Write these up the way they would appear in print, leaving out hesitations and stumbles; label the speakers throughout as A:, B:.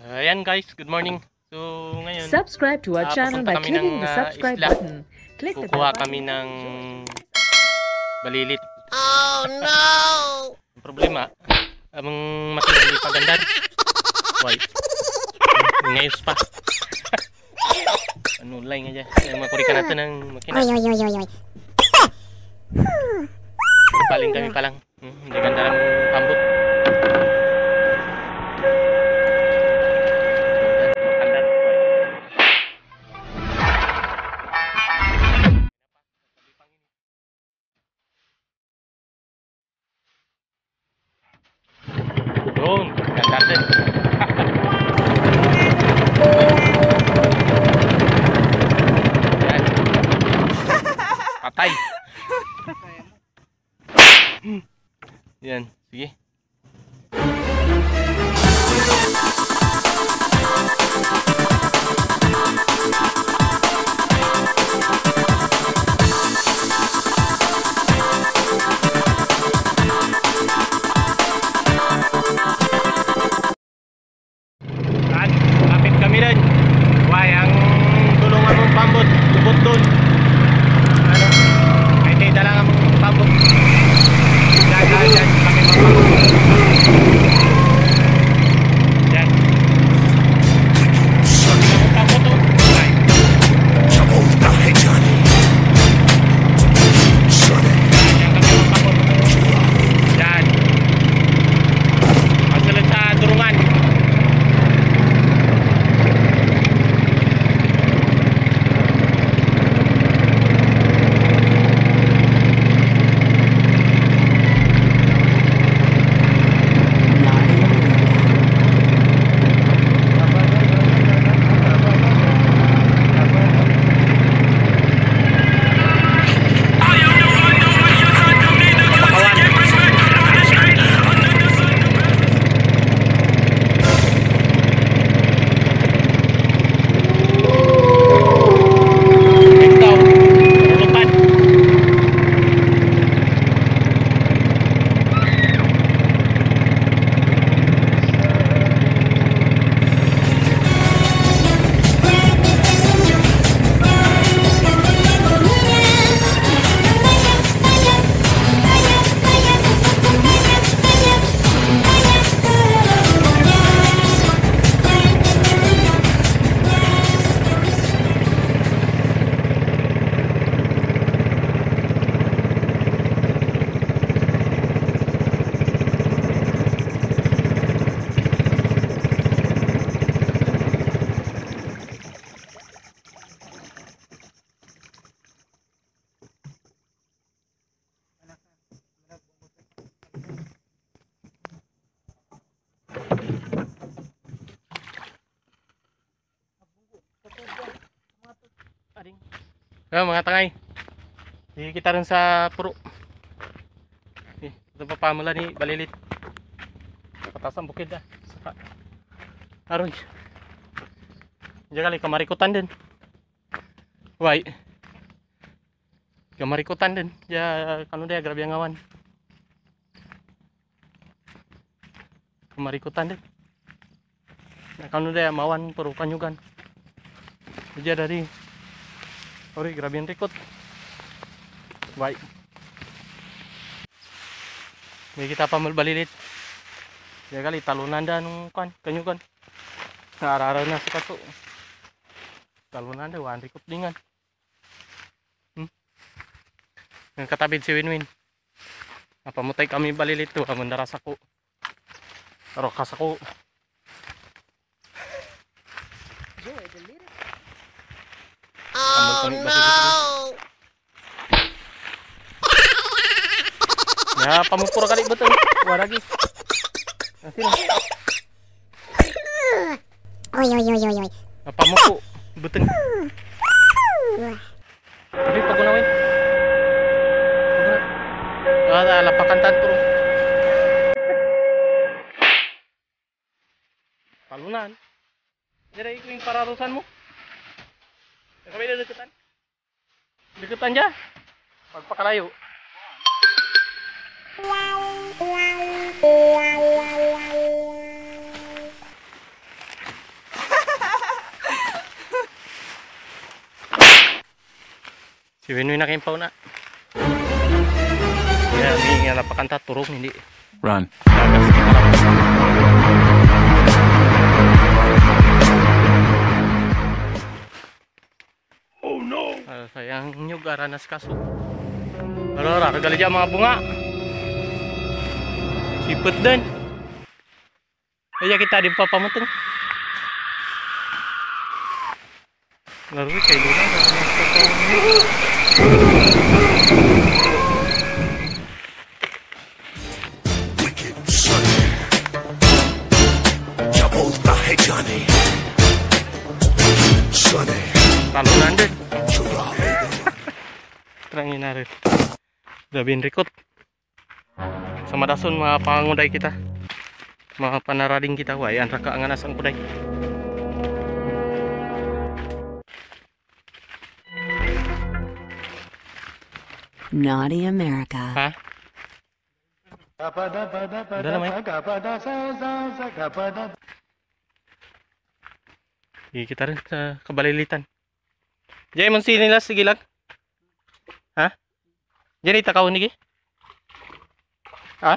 A: Ayan guys, good morning. So ngayon,
B: Subscribe to our channel
A: papunta
B: by
A: kami
B: clicking
A: ng
B: the subscribe
A: isla.
B: button. Click the bell
A: Kukuha
B: button.
A: kami ng balilit.
C: Oh no!
A: Ang problema, among makina hindi pa gandar. Why? Ngayos pa. Anulay nga dyan. Makurikan natin ng makina.
C: Oy.
A: Paling kami pa lang. Hindi ganda ng pambot. Doon, gandar din. Yan. Patay. Yan, sige. Kapit kami rin. Why, ang tulungan mong pambot, lubot doon. Ano? Kahit ida lang ang pambot. Yan, bakit mga pambot. Yan. Ang pambot doon. Ay. Yan kami ang pambot. Yan. Pasunod sa durungan. Ayan mga tangay, hindi kita rin sa puro. Ito pa pamula ni balilit. Patas ang bukid ah. Saka aroy. Diyan kali kamarikutan din. Why? Kamarikutan din. Ya kanu dia grabe ang awan. Kamarikutan din. Kanu dia mawan puro kanyugan. Dia dari ori grabe ang rikot. Why? May kita pa malbalilit. Ya kali talunan da nung kan kanyugan. Araraw na sa kaso. Talunan da wan rikot dingan. Yang katabid si Winwin. Napamutay kami balilit to amon daras ako. Pero kasako.
C: Oh no!
A: Ya, pamupura kali betul. Wah lagi. Nanti lah.
C: Oy.
A: Pamupu betul. Tapi pagunawin. Ada lapakan tantrum. Talunan. Jadi itu yang pararusanmu. Kami ada deketan. Deketan aja. Pagpakalayo. Si Winwi na kayong pauna. Kaya may nga napakanta, turong hindi.
D: Run.
A: Gagas kita lang.
D: Oh no!
A: Sayang nyug aranas kaso. Rara, regali dyan mga bunga. Sipet din. Kaya kita di papamuteng. Laro kayak gini.
D: Wicked Sonny. Ya voltaje Johnny. Sonny.
A: Kalau nanti
D: Chura.
A: terangin narin. Udah bin record. Sama dasun mga panguday kita. Mga panarading kita. Wah, yan raka ang anas ang kuday.
E: Naughty America.
A: Ha? Udah namanya. Sige kita rin sa kabalilitan. Diyan mo nila sige lang. Ha? Diyan itakaw nigi. Ha?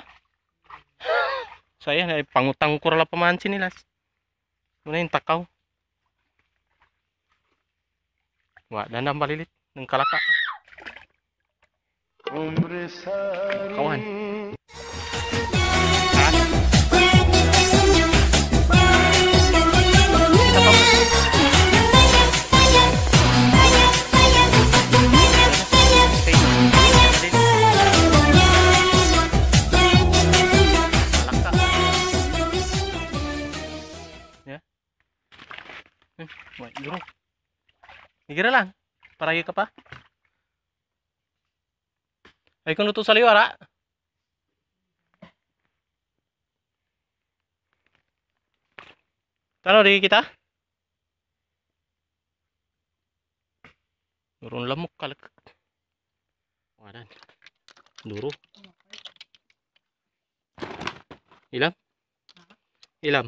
A: Saya na pangutang ko rala paman sinilas. Muna yung takaw. Wah, danam balilit ng kalaka. Kawan. Ha? Wah, dulu. Mikir lang. Paragi ka pa. Ay kung luto sa liwara. Tano di kita? Durun lamok kalak. Wadan. Duru. Ilam? Ilam.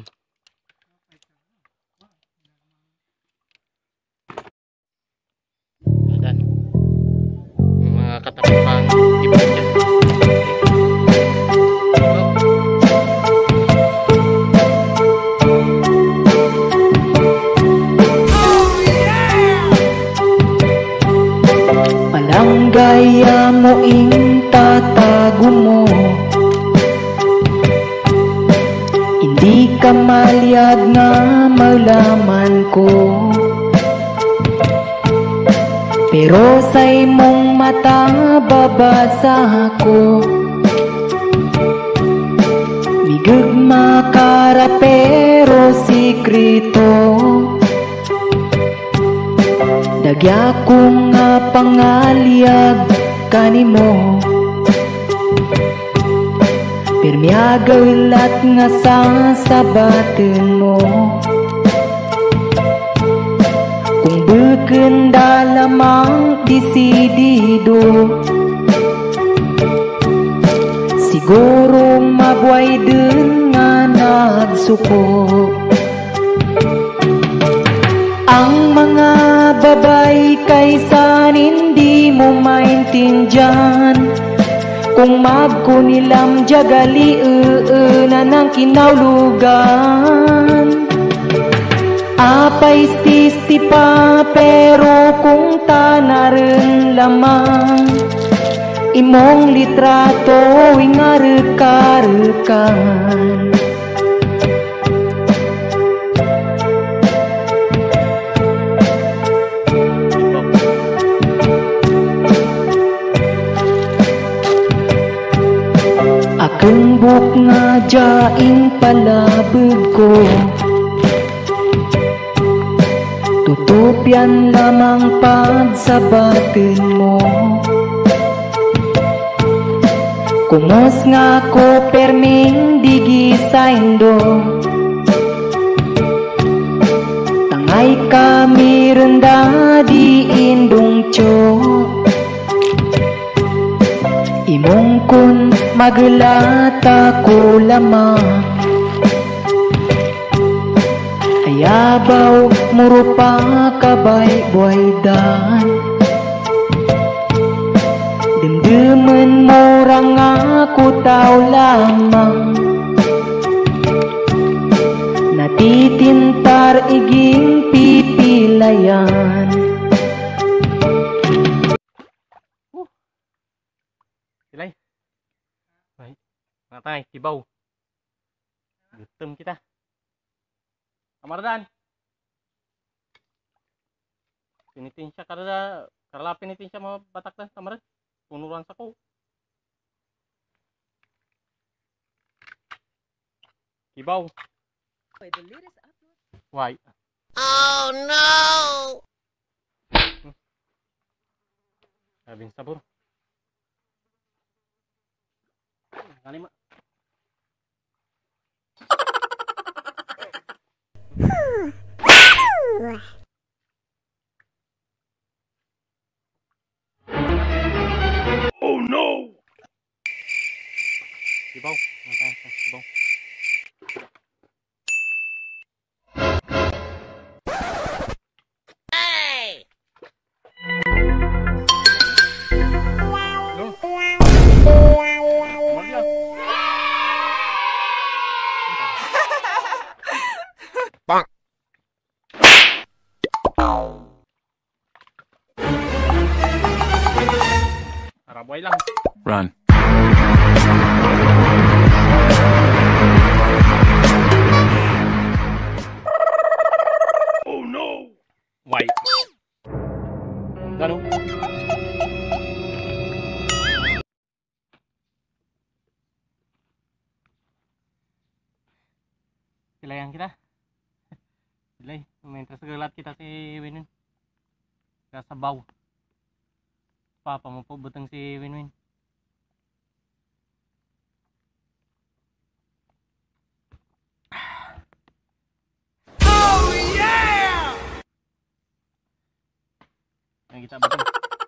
A: Wadan. Mga katapusan iba dyan.
F: Walang gaya mo ing tatago mo. Hindi ka malyag nga malaman ko. Pero sa imong mata babasa ko. Migugma kara pero sikrito. Dagya ko nga pangalyag kanimo. Pirmiagawilat nga sasabaten mo. Kung bekenda lamang disidido, siguro mabuhay din nga nagsuko. Ang mga babay kaysa hindi mo maintindihan. Kung magkunilam jagali na ng kinahulugan. Apay stisti pa pero kung tanarin lamang. Imong litrato ingareka-rekan. Akong buk nga jaing palabog ko. Tutupyan lamang pagsabatin mo. Kumos nga ko perming digisaindo. Tangay kami renda di indong tyo. Imong kun maglata ko lamang. Ayabaw murupa kabay buwaydan. Demen murang aku tau lamang natitintar iging pipilayan.
A: Silay. Baik. Natay, kibaw. Gutom kita. Kamardan. Pinitin siya karala pinitin siya mga batak na kamardan. Puno lang sa ko. Kibaw.
B: The latest upload.
A: Why?
C: Oh no!
A: Sabing sabor. Kalima.
D: Oh no!
A: Kibaw. Natay, kibaw.
C: Hey!
A: No. Wala. Araboy lang.
D: Run. Oh no!
A: Why? Gano? Silayan kita. Silay. Mientras galat kita si Winwin. Kasabaw. Papa mo po butang si Winwin. Oh yeah! Yang kita butang.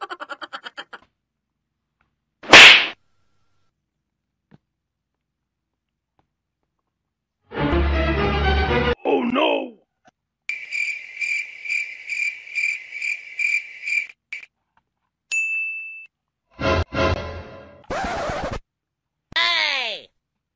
D: Oh no!
C: Hey!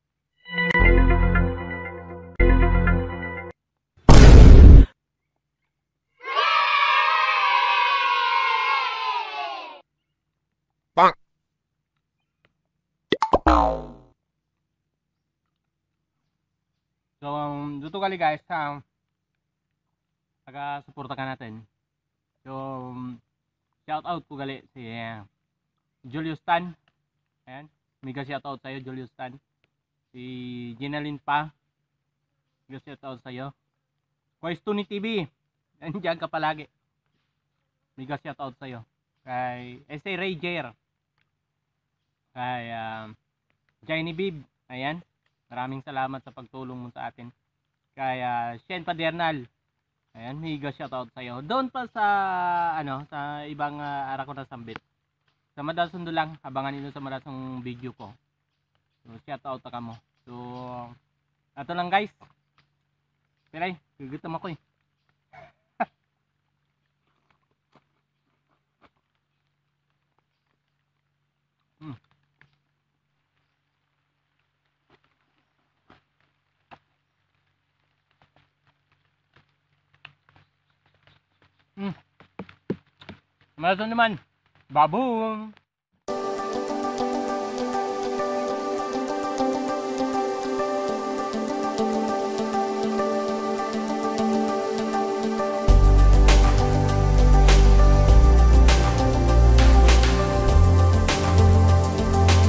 A: So, dito kali guys, taga-suporta ka natin. So, shout out po gali si Julius Tan. Ayan, mega shout out sa'yo Julius Tan. Si Ginalyn pa. Mega shout out sa'yo. Quaistuni TV. Nandiyan ka palagi. Mega shout out sa'yo. Kay S.A. Ray Jer. Kay Jenny Bib. Ayan. Maraming salamat sa pagtulong mo sa atin. Kaya Shen Padernal. Ayan, mega shoutout sa iyo. Doon pa sa sa ibang ara ko na sambit. Sa madasundo lang, abangan niyo sa madasong video ko. So shoutout ka mo. So ato lang guys. Pilay, gugutom ako eh. Marathon naman. Babong.